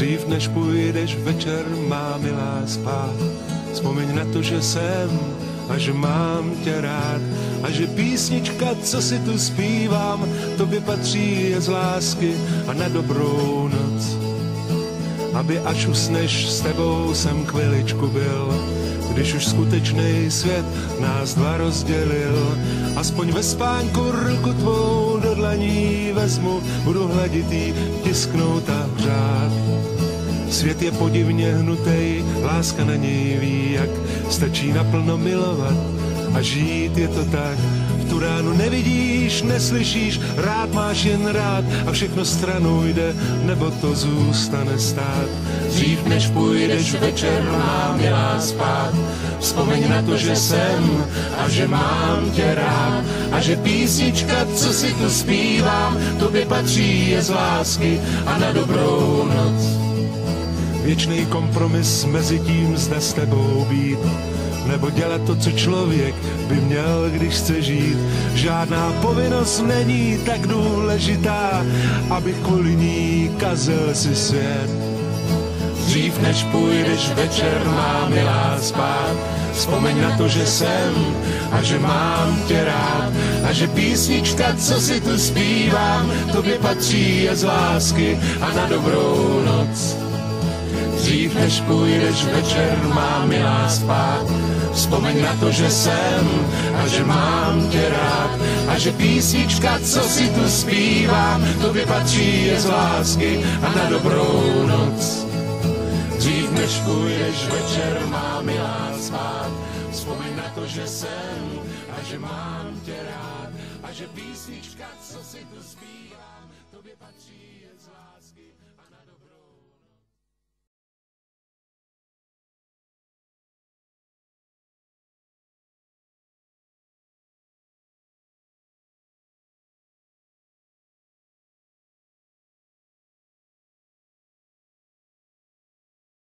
Dřív než půjdeš večer, má milá, spát. Vzpomeň na to, že jsem a že mám tě rád. A že písnička, co si tu zpívám, tobě patří je z lásky a na dobrou noc. Aby až usneš, s tebou jsem chviličku byl, když už skutečný svět nás dva rozdělil. Aspoň ve spánku ruku tvou do dlaní vezmu, budu hladitý, tisknout a hřát. Svět je podivně hnutej, láska na něj ví, jak stačí naplno milovat a žít je to tak. V tu ránu nevidíš, neslyšíš, rád máš jen rád a všechno stranou jde, nebo to zůstane stát. Dřív než půjdeš večer, má milá, spát. Vzpomeň na to, že jsem a že mám tě rád. A že písnička, co si tu zpívám, tobě patří je z lásky a na dobrou noc. Věčný kompromis mezi tím, zda s tebou být, nebo dělat to, co člověk by měl, když chce žít. Žádná povinnost není tak důležitá, abych kvůli ní kazil si svět. Dřív než půjdeš večer, má milá, spát. Vzpomeň na to, že jsem a že mám tě rád. A že písnička, co si tu zpívám, tobě patří je z lásky a na dobrou noc. Dřív než půjdeš večer, má milá, spát. Vzpomeň na to, že jsem a že mám tě rád. A že písnička, co si tu zpívám, tobě patří je z lásky a na dobrou noc. Dřív než půjdeš večer, má milá, spát. Vzpomeň na to, že jsem a že mám tě rád. A že písnička, co si tu zpívám, tobě patří.